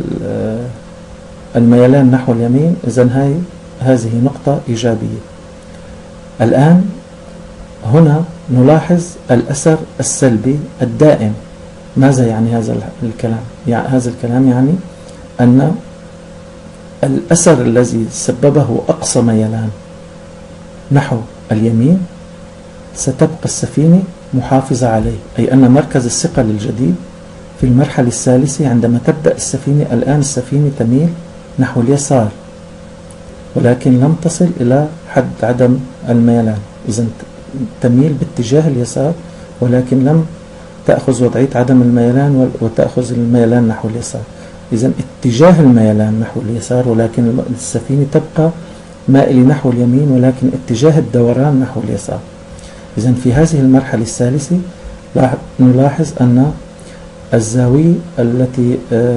الميلان نحو اليمين إذن هذه نقطة إيجابية. الآن هنا نلاحظ الأثر السلبي الدائم. ماذا يعني هذا الكلام؟ يعني هذا الكلام يعني أن الأثر الذي سببه أقصى ميلان نحو اليمين ستبقى السفينة محافظة عليه، أي أن مركز الثقل الجديد في المرحلة الثالثة عندما تبدأ السفينة، الآن السفينة تميل نحو اليسار ولكن لم تصل إلى حد عدم الميلان، إذن تميل باتجاه اليسار ولكن لم تأخذ وضعية عدم الميلان وتأخذ الميلان نحو اليسار. إذن اتجاه الميلان نحو اليسار ولكن السفينة تبقى مائلة نحو اليمين ولكن اتجاه الدوران نحو اليسار. إذن في هذه المرحلة الثالثة نلاحظ أن الزاوية التي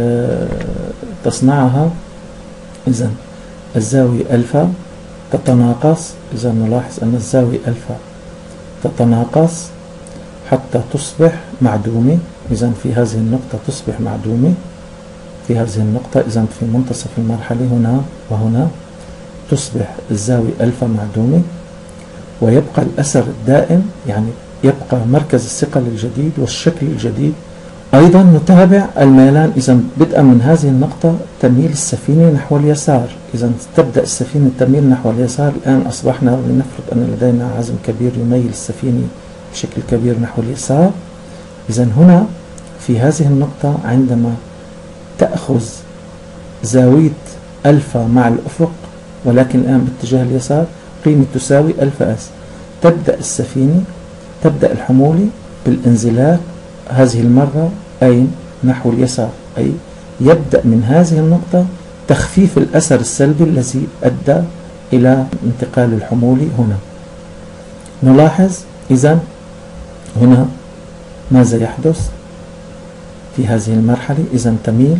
تصنعها إذن الزاوية ألفا تتناقص. إذن نلاحظ أن الزاوية ألفا تتناقص حتى تصبح معدومة. إذن في هذه النقطة تصبح معدومة، في هذه النقطة إذن في منتصف المرحلة هنا وهنا تصبح الزاوية ألفا معدومة، ويبقى الأثر الدائم، يعني يبقى مركز الثقل الجديد والشكل الجديد. أيضا نتابع الميلان، إذن بدءا من هذه النقطة تميل السفينة نحو اليسار، إذن تبدأ السفينة تميل نحو اليسار. الآن أصبحنا لنفرض أن لدينا عزم كبير يميل السفينة بشكل كبير نحو اليسار. إذن هنا في هذه النقطة عندما تأخذ زاوية ألفا مع الأفق ولكن الآن باتجاه اليسار قيمة تساوي ألفا أس، تبدأ السفينة تبدأ الحمولة بالانزلاق هذه المرة أين؟ نحو اليسار، أي يبدأ من هذه النقطة تخفيف الأثر السلبي الذي أدى إلى انتقال الحمولة هنا. نلاحظ إذن هنا ماذا يحدث في هذه المرحلة. إذن تميل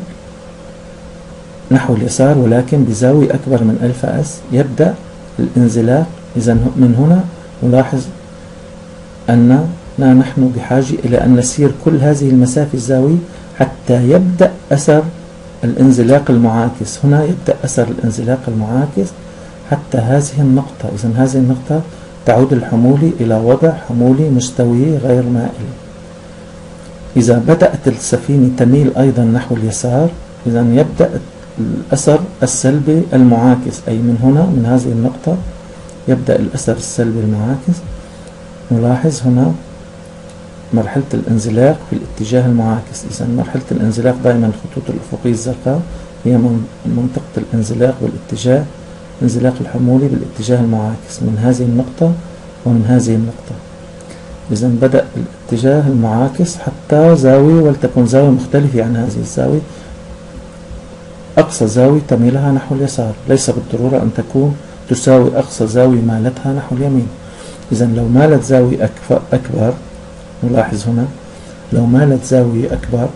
نحو اليسار ولكن بزاوية أكبر من ألفا أس، يبدأ الانزلاق. إذن من هنا نلاحظ أننا نحن بحاجة إلى أن نسير كل هذه المسافة الزاوية حتى يبدأ أثر الانزلاق المعاكس. هنا يبدأ أثر الانزلاق المعاكس حتى هذه النقطة. إذن هذه النقطة تعود الحمولة إلى وضع حمولة مستوية غير مائلة. إذا بدأت السفينة تميل أيضا نحو اليسار إذن يبدأ الأثر السلبي المعاكس، أي من هنا من هذه النقطة يبدأ الأثر السلبي المعاكس. نلاحظ هنا مرحلة الانزلاق في الاتجاه المعاكس. إذن مرحلة الانزلاق دائما الخطوط الأفقية الزرقاء هي منطقة الانزلاق بالاتجاه انزلاق الحمولة بالاتجاه المعاكس من هذه النقطة ومن هذه النقطة. إذن بدأ الاتجاه المعاكس حتى زاوية، ولتكن زاوية مختلفة عن هذه الزاوية، أقصى زاوية تميلها نحو اليسار، ليس بالضرورة أن تكون تساوي أقصى زاوية مالتها نحو اليمين. إذن لو مالت زاوية أكبر نلاحظ هنا لو مالت زاوية أكبر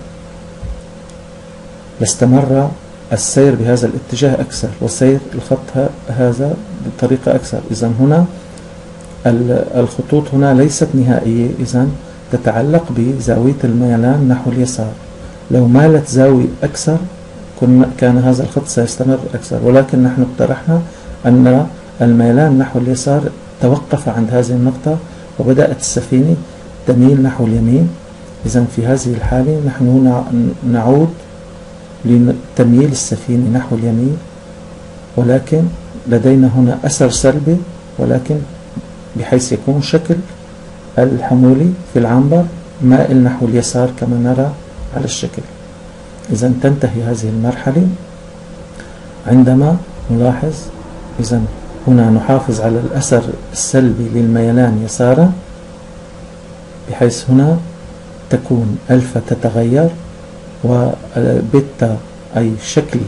لاستمر السير بهذا الاتجاه أكثر وسير الخط هذا بطريقة أكثر. إذن هنا الخطوط هنا ليست نهائية، إذن تتعلق بزاوية الميلان نحو اليسار. لو مالت زاوية أكثر كان هذا الخط سيستمر أكثر، ولكن نحن اقترحنا أن الميلان نحو اليسار توقف عند هذه النقطة وبدأت السفينة تميل نحو اليمين. إذن في هذه الحالة نحن نعود لتمييل السفينة نحو اليمين، ولكن لدينا هنا أثر سلبي، ولكن بحيث يكون شكل الحمولي في العنبر مائل نحو اليسار كما نرى على الشكل. إذا تنتهي هذه المرحلة عندما نلاحظ، إذا هنا نحافظ على الأثر السلبي للميلان يسارا، بحيث هنا تكون ألفا تتغير وبيتا أي شكل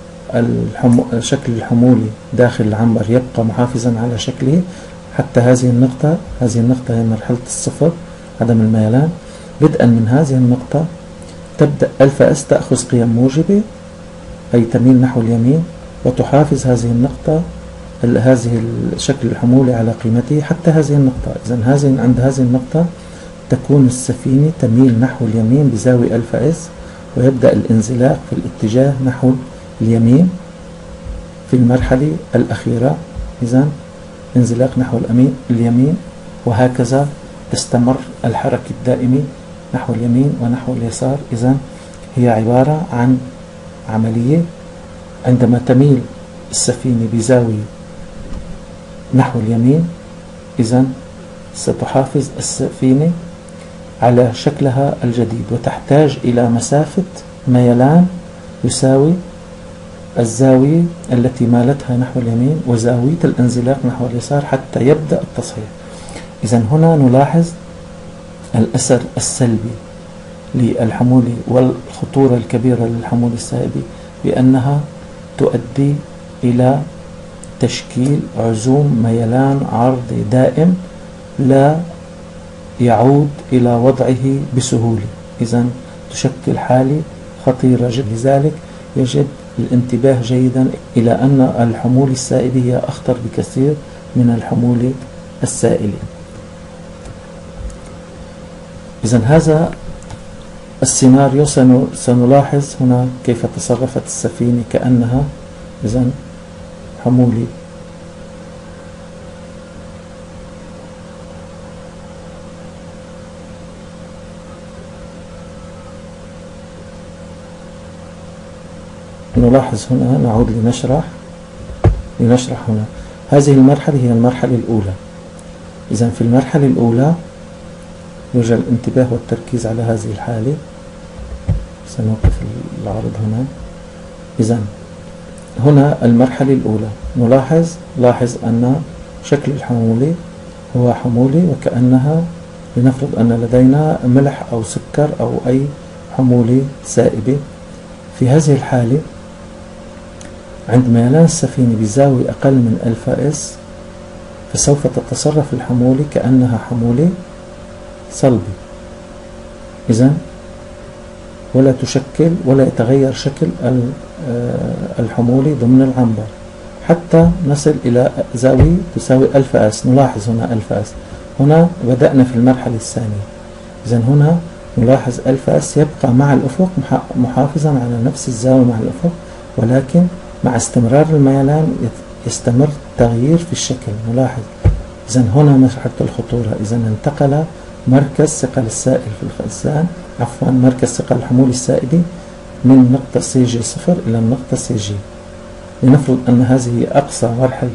الحمولي داخل العنبر يبقى محافظا على شكله حتى هذه النقطة هي مرحلة الصفر عدم الميلان. بدءا من هذه النقطة تبدأ ألفا اس تأخذ قيم موجبة أي تميل نحو اليمين، وتحافظ هذه النقطة هذه الشكل الحمولي على قيمته حتى هذه النقطة. إذن عند هذه النقطة تكون السفينة تميل نحو اليمين بزاوية ألفا اس، ويبدأ الانزلاق في الاتجاه نحو اليمين في المرحلة الأخيرة. إذن انزلاق نحو اليمين، وهكذا تستمر الحركة الدائمة نحو اليمين ونحو اليسار. إذن هي عبارة عن عملية عندما تميل السفينة بزاوية نحو اليمين، إذن ستحافظ السفينة على شكلها الجديد، وتحتاج إلى مسافة ميلان يساوي الزاوية التي مالتها نحو اليمين وزاوية الانزلاق نحو اليسار حتى يبدأ التصحيح. إذن هنا نلاحظ الأثر السلبي للحمولة والخطورة الكبيرة للحمولة السائبة، بأنها تؤدي إلى تشكيل عزوم ميلان عرضي دائم لا يعود إلى وضعه بسهولة. إذن تشكل حالة خطيرة جدا، لذلك يجب الانتباه جيدا إلى أن الحمولة السائبة هي أخطر بكثير من الحمولة السائلة. إذن هذا السيناريو سنلاحظ هنا كيف تصرفت السفينة كأنها إذن حمولة نلاحظ هنا. نعود لنشرح هنا. هذه المرحلة هي المرحلة الأولى. إذن في المرحلة الأولى يرجى الانتباه والتركيز على هذه الحالة. سنوقف العرض هنا. إذن هنا المرحلة الأولى لاحظ أن شكل الحمولة هو حمولة وكأنها لنفرض أن لدينا ملح أو سكر أو أي حمولة سائبة. في هذه الحالة عند ميلان السفينة بزاوية أقل من ألفا اس فسوف تتصرف الحمولة كأنها حمولة صلبة. إذن ولا تشكل ولا يتغير شكل الحمولة ضمن العنبر حتى نصل إلى زاوية تساوي ألفا اس. نلاحظ هنا ألفا اس. هنا بدأنا في المرحلة الثانية. إذن هنا نلاحظ ألفا اس يبقى مع الأفق محافظا على نفس الزاوية مع الأفق، ولكن مع استمرار الميلان يستمر التغيير في الشكل. نلاحظ إذن هنا مرحلة الخطورة. إذن انتقل مركز ثقل السائل في الخزان مركز ثقل الحمولة السائبة من نقطة سي جي صفر إلى النقطة سي جي. لنفرض أن هذه أقصى مرحلة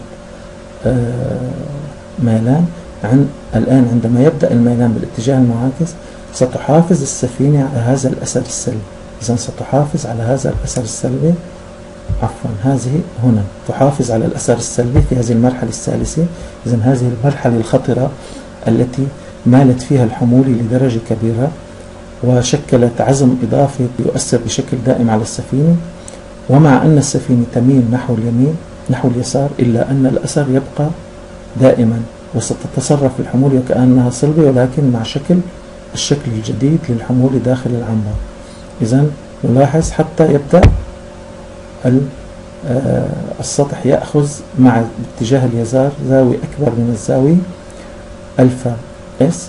ميلان. الآن عندما يبدأ الميلان بالاتجاه المعاكس ستحافظ السفينة على هذا الأثر السلبي. إذن ستحافظ على هذا الأثر السلبي، هذه هنا تحافظ على الأثر السلبي في هذه المرحلة الثالثة. إذن هذه المرحلة الخطرة التي مالت فيها الحمولة لدرجة كبيرة وشكلت عزم إضافي يؤثر بشكل دائم على السفينة، ومع أن السفينة تميل نحو اليمين نحو اليسار إلا أن الأثر يبقى دائما، وستتصرف الحمولة وكأنها صلبة ولكن مع الشكل الجديد للحمولة داخل العنبر. إذن نلاحظ حتى يبدأ السطح يأخذ مع اتجاه اليسار زاوية أكبر من الزاوية ألفا اس،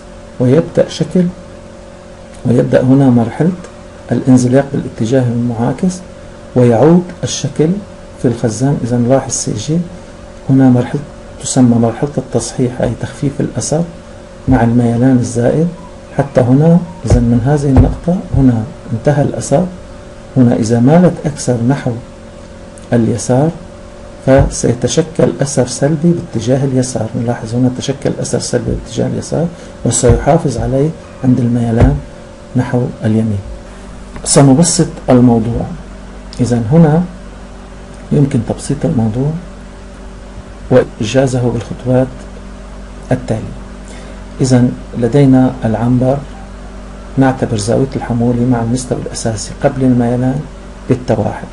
ويبدأ هنا مرحلة الانزلاق بالاتجاه المعاكس ويعود الشكل في الخزان. إذا نلاحظ سي جي هنا مرحلة تسمى مرحلة التصحيح أي تخفيف الأثر مع الميلان الزائد حتى هنا. إذا من هذه النقطة هنا انتهى الأثر هنا إذا مالت أكثر نحو اليسار فسيتشكل أثر سلبي باتجاه اليسار. نلاحظ هنا تشكل أثر سلبي باتجاه اليسار وسيحافظ عليه عند الميلان نحو اليمين. سنبسط الموضوع. إذن هنا يمكن تبسيط الموضوع وإجازه بالخطوات التالية. إذن لدينا العنبر، نعتبر زاوية الحمولة مع المستوى الأساسي قبل الميلان بيتا واحد.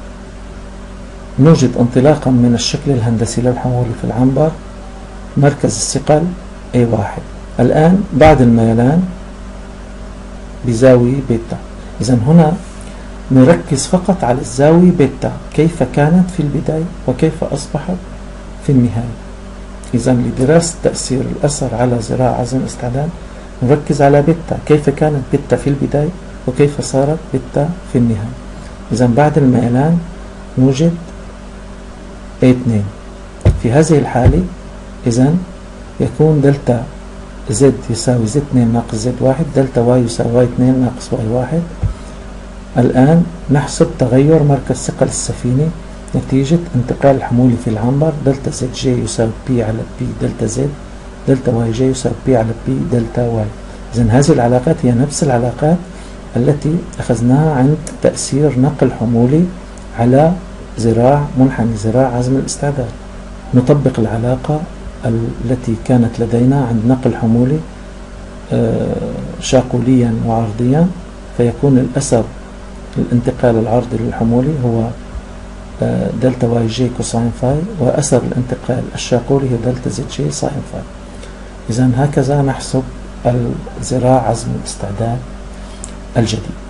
نوجد انطلاقا من الشكل الهندسي للحمولة في العنبر مركز الثقل A1 الآن بعد الميلان بزاوية بيتا. إذن هنا نركز فقط على الزاوية بيتا، كيف كانت في البداية وكيف أصبحت في النهاية. إذن لدراسة تأثير الأثر على ذراع عزم الاستعداد نركز على بيتا، كيف كانت بيتا في البداية وكيف صارت بيتا في النهاية. إذن بعد الميلان نوجد A2. في هذه الحالة إذن يكون دلتا زد يساوي زد 2 ناقص زد 1، دلتا واي يساوي واي 2 ناقص واي 1. الآن نحسب تغير مركز ثقل السفينة نتيجة انتقال الحمولة في العنبر. دلتا زد جي يساوي بي على بي دلتا زد، دلتا واي جي يساوي بي على بي دلتا واي. إذن هذه العلاقات هي نفس العلاقات التي أخذناها عند تأثير نقل حمولي على ذراع منحني، ذراع عزم الاستعداد. نطبق العلاقة التي كانت لدينا عند نقل حمولي شاقوليا وعرضيا، فيكون الأثر الانتقال العرضي للحمولي هو دلتا واي جي كوساين فاي، وأثر الانتقال الشاقولي هو دلتا زد جي ساين فاي. إذن هكذا نحسب الذراع عزم الاستعداد الجديد.